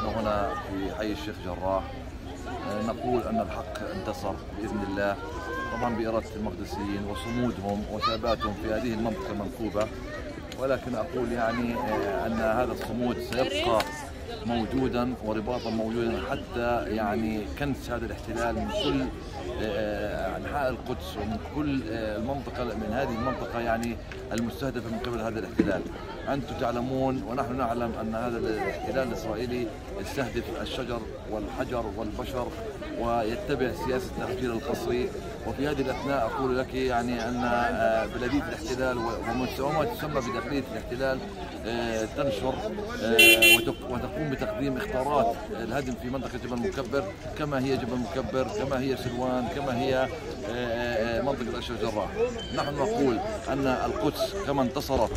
النهارده هنا في حي الشيخ جراح نقول أن الحق انتصر بإذن الله، طبعا بإرادة المقدسيين وصمودهم وثباتهم في هذه المنطقة المنكوبة. ولكن أقول يعني أن هذا الصمود سيبقى موجودا ورباطا موجودا حتى يعني كنس هذا الاحتلال من كل أنحاء القدس ومن كل المنطقة، من هذه المنطقة يعني المستهدفة من قبل هذا الاحتلال. أنتم تعلمون ونحن نعلم أن هذا الاحتلال الإسرائيلي يستهدف الشجر والحجر والبشر ويتبع سياسة التهجير القسري. وفي هذه الأثناء أقول لك يعني أن بلدية الاحتلال وما تسمى بداخلية الاحتلال تنشر وتقوم بتقديم اختارات الهدم في منطقة جبل مكبر، كما هي جبل مكبر، كما هي سلوان، كما هي منطقة الشيخ جراح. نحن نقول أن القدس كما انتصرت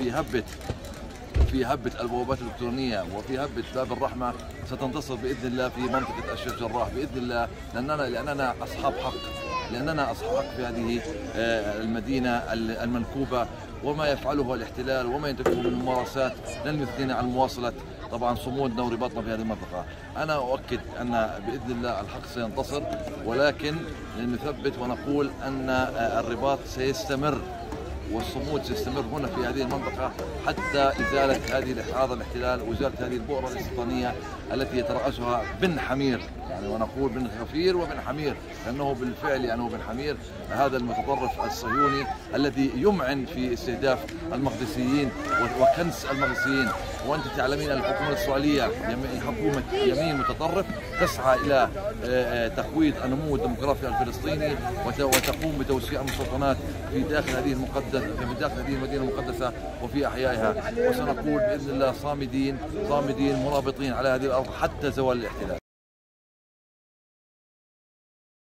في هبة البوابات الإلكترونية وفي هبة باب الرحمة، ستنتصر بإذن الله في منطقة الشيخ جراح بإذن الله، لأننا أصحاب حق في هذه المدينة المنكوبة. وما يفعله الاحتلال وما ينتهكه من ممارسات لن يثنينا عن مواصلة طبعا صمودنا ورباطنا في هذه المنطقة. أنا أؤكد أن بإذن الله الحق سينتصر، ولكن نثبت ونقول أن الرباط سيستمر والصمود سيستمر هنا في هذه المنطقة حتى إزالة هذا الاحتلال وإزالة هذه البؤرة الاستيطانية التي يترأسها بن حمير، يعني ونقول بن غفير وبن حمير لأنه بالفعل يعني هو بن حمير، هذا المتطرف الصهيوني الذي يمعن في استهداف المقدسيين وكنس المقدسيين. وأنت تعلمين أن الحكومة الإسرائيلية حكومة يمين متطرف تسعى إلى تقويض النمو الديمقراطي الفلسطيني وتقوم بتوسيع المستوطنات في داخل هذه المدينة المقدسة وفي أحيائها. وسنقول بإذن الله صامدين مرابطين على هذه الأرض حتى زوال الاحتلال.